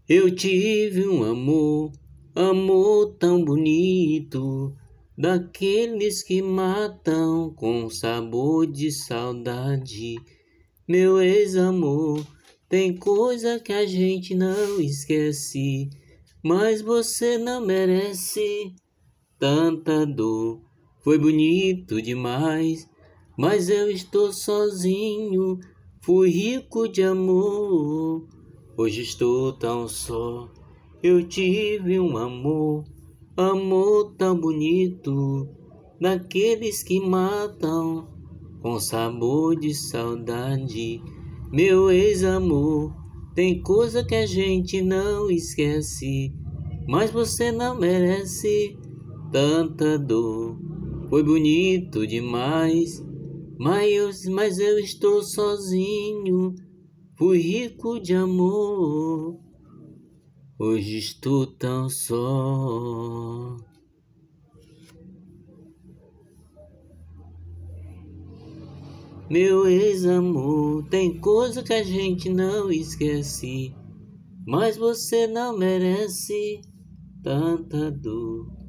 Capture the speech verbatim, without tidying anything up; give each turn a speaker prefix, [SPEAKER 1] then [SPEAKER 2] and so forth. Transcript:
[SPEAKER 1] Eu tive um amor, amor tão bonito, daqueles que matam com sabor de saudade. Meu ex-amor, tem coisa que a gente não esquece, mas você não merece tanta dor. Foi bonito demais, mas eu estou sozinho, fui rico de amor. Hoje estou tão só, eu tive um amor, amor tão bonito, daqueles que matam com sabor de saudade. Meu ex-amor, tem coisa que a gente não esquece, mas você não merece tanta dor. Foi bonito demais, mas eu, mas eu estou sozinho, fui rico de amor. Hoje estou tão só. Meu ex-amor, tem coisa que a gente não esquece, mas você não merece tanta dor.